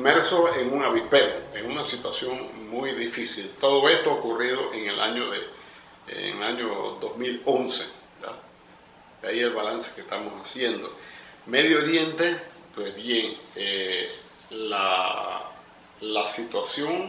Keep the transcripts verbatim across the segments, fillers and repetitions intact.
inmersos en un avispero, en una situación muy difícil. Todo esto ha ocurrido en el año, de, en el año dos mil once. ¿Ya? De ahí el balance que estamos haciendo. Medio Oriente, pues bien, eh, la, la situación,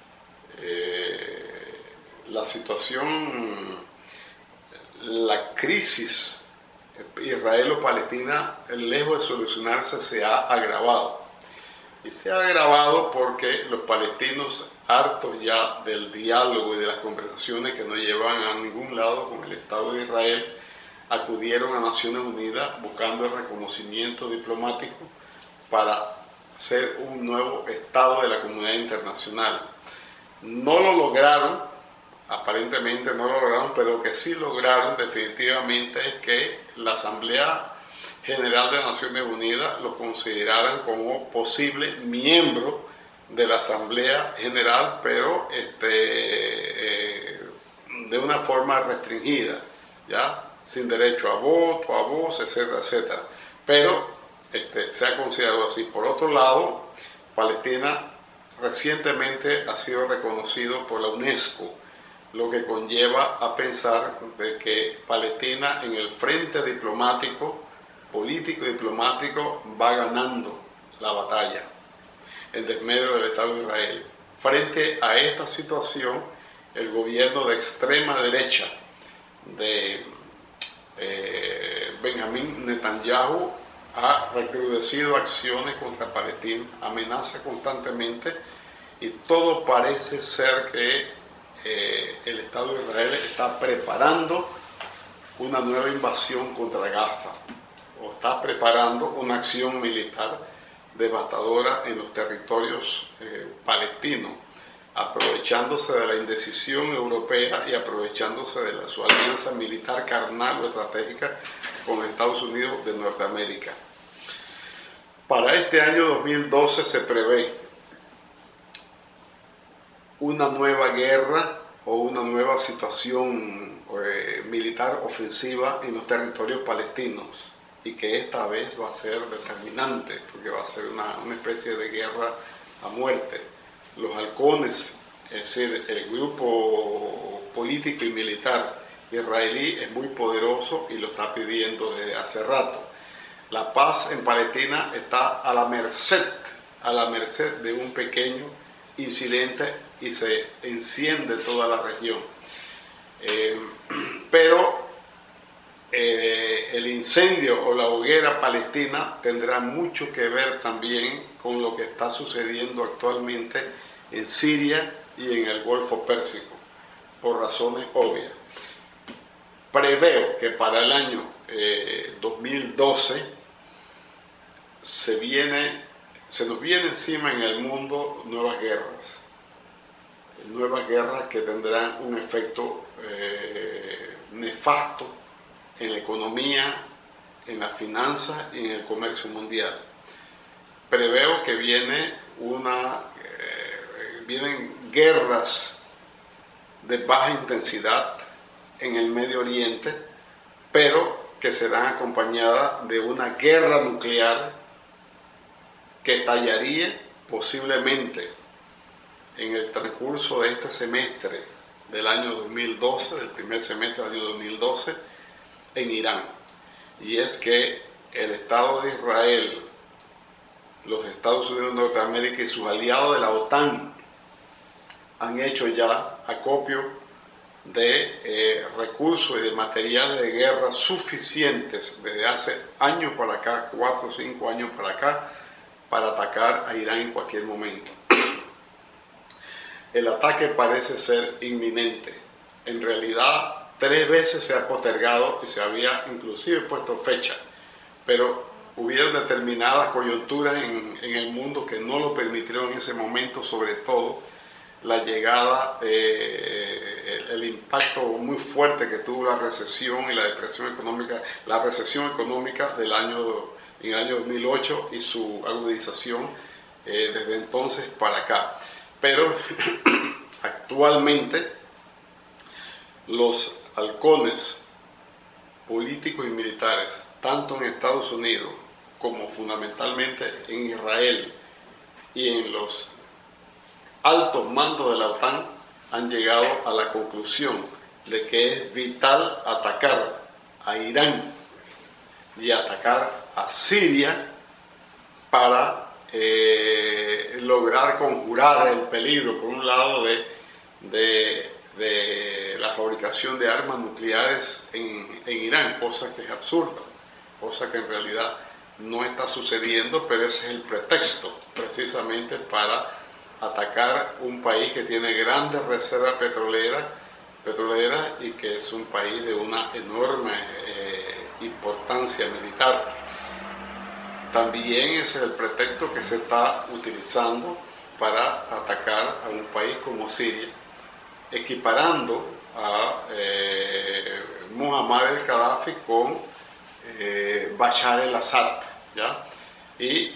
eh, la situación, la crisis israelo-palestina, lejos de solucionarse, se ha agravado. Y se ha agravado porque los palestinos, hartos ya del diálogo y de las conversaciones que no llevan a ningún lado con el Estado de Israel, acudieron a Naciones Unidas buscando el reconocimiento diplomático para ser un nuevo Estado de la comunidad internacional. No lo lograron, aparentemente no lo lograron, pero lo que sí lograron definitivamente es que la Asamblea General de Naciones Unidas lo consideraran como posible miembro de la Asamblea General, pero este, eh, de una forma restringida, ¿ya? Sin derecho a voto, a voz, etcétera, etcétera. Pero este, se ha considerado así. Por otro lado, Palestina recientemente ha sido reconocido por la UNESCO, lo que conlleva a pensar de que Palestina en el frente diplomático, político y diplomático, va ganando la batalla en desmedro del Estado de Israel. Frente a esta situación, el gobierno de extrema derecha de eh, Benjamín Netanyahu ha recrudecido acciones contra Palestina, amenaza constantemente, y todo parece ser que eh, el Estado de Israel está preparando una nueva invasión contra Gaza, o está preparando una acción militar devastadora en los territorios eh, palestinos, aprovechándose de la indecisión europea y aprovechándose de la, su alianza militar carnal o estratégica con Estados Unidos de Norteamérica. Para este año dos mil doce se prevé una nueva guerra o una nueva situación eh, militar ofensiva en los territorios palestinos, y que esta vez va a ser determinante, porque va a ser una, una especie de guerra a muerte. Los halcones, es decir, el grupo político y militar israelí es muy poderoso y lo está pidiendo desde hace rato. La paz en Palestina está a la merced, a la merced de un pequeño incidente y se enciende toda la región. Eh, pero eh, el incendio o la hoguera palestina tendrá mucho que ver también con lo que está sucediendo actualmente en Siria y en el Golfo Pérsico, por razones obvias. Preveo que para el año eh, dos mil doce se, viene, se nos viene encima en el mundo nuevas guerras, nuevas guerras que tendrán un efecto eh, nefasto en la economía, en la finanza y en el comercio mundial. Preveo que viene una, eh, vienen guerras de baja intensidad en el Medio Oriente, pero que serán acompañadas de una guerra nuclear que estallaría posiblemente en el transcurso de este semestre del año dos mil doce, del primer semestre del año dos mil doce, en Irán. Y es que el Estado de Israel, los Estados Unidos de Norteamérica y sus aliados de la OTAN han hecho ya acopio de eh, recursos y de materiales de guerra suficientes desde hace años para acá, cuatro o cinco años para acá, para atacar a Irán en cualquier momento. El ataque parece ser inminente. En realidad, tres veces se ha postergado y se había inclusive puesto fecha, pero hubieron determinadas coyunturas en, en el mundo que no lo permitieron en ese momento, sobre todo la llegada, eh, el, el impacto muy fuerte que tuvo la recesión y la depresión económica, la recesión económica del año, en el año dos mil ocho y su agudización eh, desde entonces para acá. Pero actualmente los halcones políticos y militares, tanto en Estados Unidos como fundamentalmente en Israel y en los altos mandos de la OTAN han llegado a la conclusión de que es vital atacar a Irán y atacar a Siria para eh, lograr conjurar el peligro, por un lado, de, de, de la fabricación de armas nucleares en, en Irán, cosa que es absurda, cosa que en realidad no está sucediendo, pero ese es el pretexto precisamente para atacar un país que tiene grandes reservas petroleras, petroleras y que es un país de una enorme eh, importancia militar. También ese es el pretexto que se está utilizando para atacar a un país como Siria, equiparando a eh, Muammar el-Gaddafi con eh, Bashar el-Assad, ¿ya? Y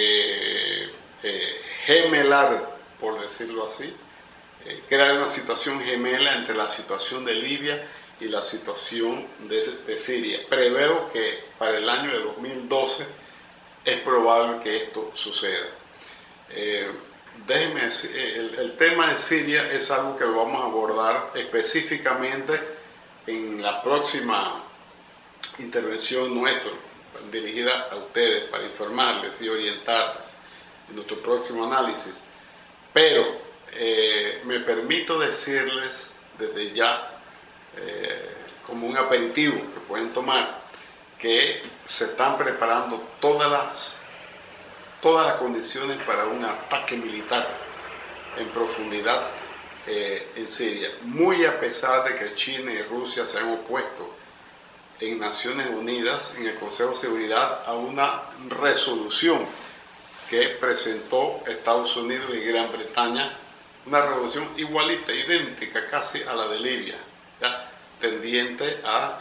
eh, eh, gemelar, por decirlo así, eh, crear una situación gemela entre la situación de Libia y la situación de, de Siria. Preveo que para el año de dos mil doce es probable que esto suceda. Eh, déjenme decir, el, el tema de Siria es algo que lo vamos a abordar específicamente en la próxima intervención nuestra, dirigida a ustedes para informarles y orientarles en nuestro próximo análisis. Pero eh, me permito decirles desde ya, eh, como un aperitivo que pueden tomar, que se están preparando todas las, todas las condiciones para un ataque militar en profundidad eh, en Siria, muy a pesar de que China y Rusia se han opuesto en Naciones Unidas, en el Consejo de Seguridad, a una resolución que presentó Estados Unidos y Gran Bretaña, una resolución igualita, idéntica casi a la de Libia, ¿ya? Tendiente a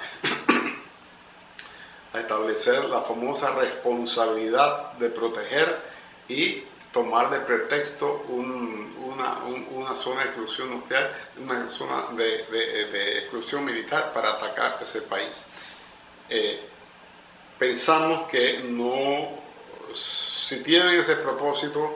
a establecer la famosa responsabilidad de proteger y tomar de pretexto un, una, un, una zona de exclusión nuclear, una zona de, de, de exclusión militar para atacar ese país. Eh, pensamos que no, si tienen ese propósito,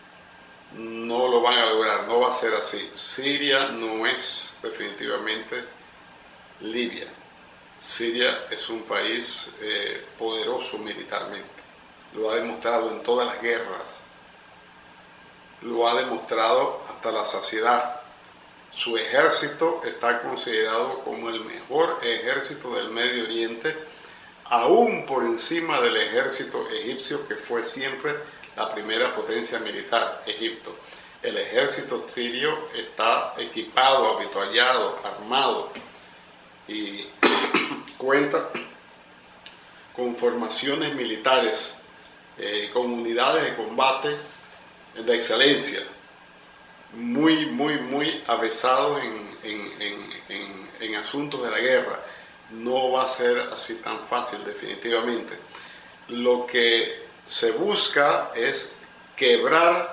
no lo van a lograr, no va a ser así. Siria no es definitivamente Libia. Siria es un país eh, poderoso militarmente, lo ha demostrado en todas las guerras, lo ha demostrado hasta la saciedad. Su ejército está considerado como el mejor ejército del Medio Oriente, aún por encima del ejército egipcio, que fue siempre la primera potencia militar, Egipto. El ejército sirio está equipado, avituallado, armado y cuenta con formaciones militares, eh, con unidades de combate de excelencia, muy, muy, muy avesados en, en, en, en, en asuntos de la guerra. No va a ser así tan fácil, definitivamente. Lo que se busca es quebrar,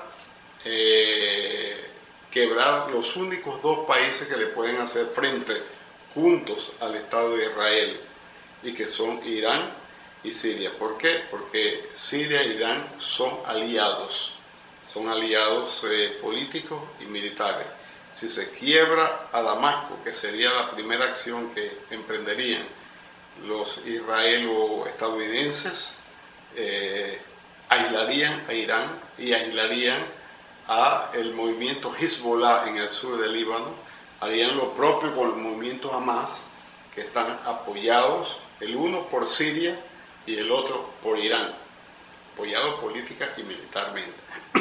eh, quebrar los únicos dos países que le pueden hacer frente juntos al Estado de Israel, y que son Irán y Siria. ¿Por qué? Porque Siria e Irán son aliados, son aliados eh, políticos y militares. Si se quiebra a Damasco, que sería la primera acción que emprenderían los israelo-estadounidenses, eh, aislarían a Irán y aislarían a el movimiento Hezbollah en el sur del Líbano, harían lo propio con los movimientos Hamas, que están apoyados el uno por Siria y el otro por Irán, apoyados política y militarmente.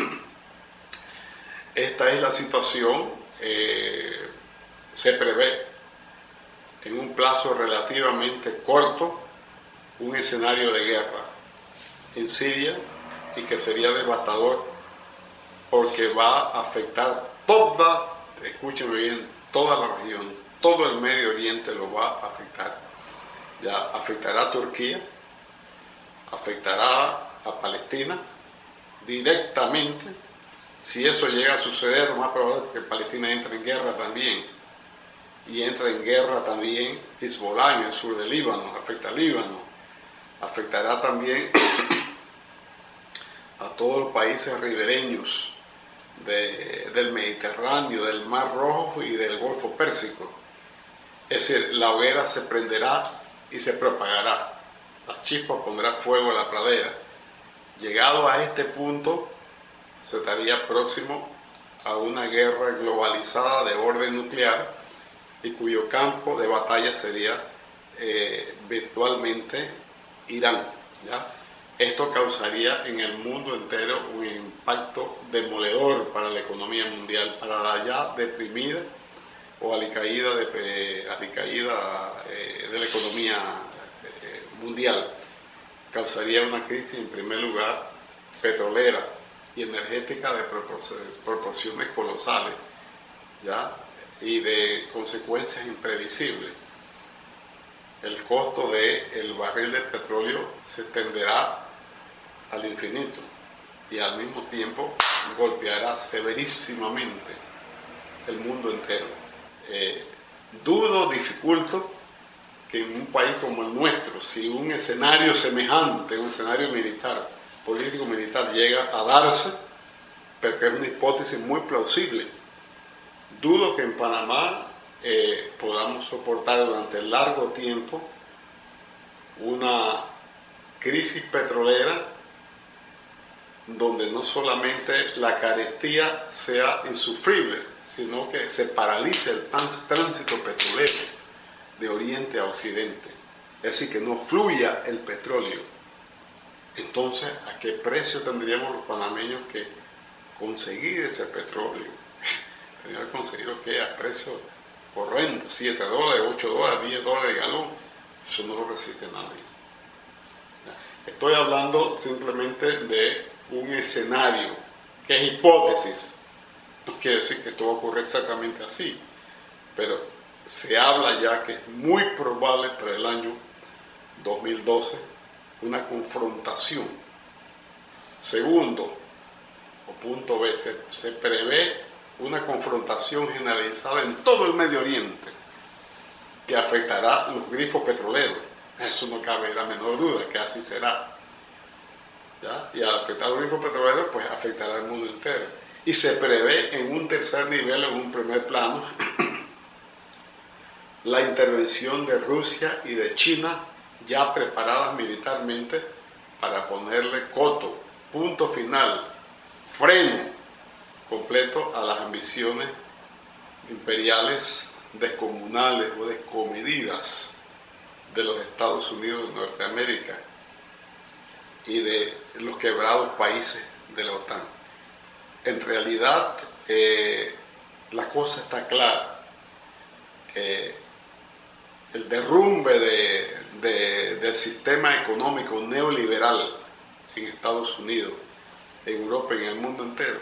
Esta es la situación. Eh, se prevé en un plazo relativamente corto un escenario de guerra en Siria, y que sería devastador porque va a afectar toda, escúchenme bien, toda la región, todo el Medio Oriente lo va a afectar. Ya afectará a Turquía, afectará a Palestina directamente. Si eso llega a suceder, lo más probable es que Palestina entre en guerra también. Y entra en guerra también Hezbollah en el sur del Líbano, afecta al Líbano. Afectará también a todos los países ribereños de, del Mediterráneo, del Mar Rojo y del Golfo Pérsico. Es decir, la hoguera se prenderá y se propagará. La chispa pondrá fuego a la pradera. Llegado a este punto, se estaría próximo a una guerra globalizada de orden nuclear y cuyo campo de batalla sería eh, virtualmente Irán, ¿ya? Esto causaría en el mundo entero un impacto demoledor para la economía mundial, para la ya deprimida o alicaída de, alicaída, eh, de la economía eh, mundial. Causaría una crisis en primer lugar petrolera y energética de proporciones colosales, ¿ya? Y de consecuencias imprevisibles. El costo del barril de petróleo se extenderá al infinito y al mismo tiempo golpeará severísimamente el mundo entero. Eh, dudo, dificulto que en un país como el nuestro, si un escenario semejante, un escenario militar, político-militar llega a darse, pero que es una hipótesis muy plausible, dudo que en Panamá eh, podamos soportar durante largo tiempo una crisis petrolera donde no solamente la carestía sea insufrible, sino que se paralice el tránsito petrolero de oriente a occidente, es decir, que no fluya el petróleo. Entonces, ¿a qué precio tendríamos los panameños que conseguir ese petróleo? Tendríamos que conseguirlo que a precio horrendo, siete dólares, ocho dólares, diez dólares de galón. Eso no lo resiste nadie. Estoy hablando simplemente de un escenario que es hipótesis. No quiere decir que esto va a ocurrir exactamente así, pero se habla ya que es muy probable para el año dos mil doce una confrontación. Segundo, o punto B, se, se prevé una confrontación generalizada en todo el Medio Oriente que afectará los grifos petroleros. Eso no cabe la menor duda que así será, ¿ya? Y al afectar los grifos petroleros, pues afectará al mundo entero. Y se prevé en un tercer nivel, en un primer plano, la intervención de Rusia y de China, ya preparadas militarmente para ponerle coto, punto final, freno completo a las ambiciones imperiales descomunales o descomedidas de los Estados Unidos de Norteamérica y de los quebrados países de la OTAN. En realidad, eh, la cosa está clara. Eh, el derrumbe de, de, del sistema económico neoliberal en Estados Unidos, en Europa y en el mundo entero,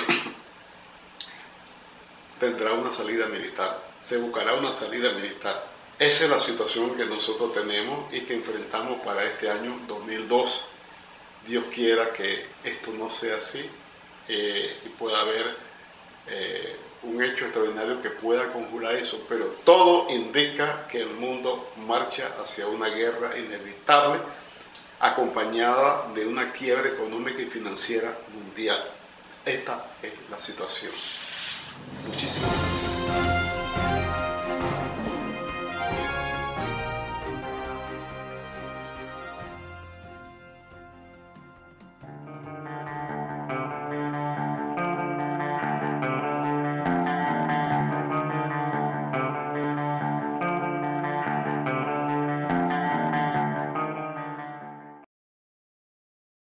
tendrá una salida militar, se buscará una salida militar. Esa es la situación que nosotros tenemos y que enfrentamos para este año dos mil doce. Dios quiera que esto no sea así eh, y pueda haber eh, un hecho extraordinario que pueda conjurar eso, pero todo indica que el mundo marcha hacia una guerra inevitable acompañada de una quiebra económica y financiera mundial. Esta es la situación. Muchísimas gracias.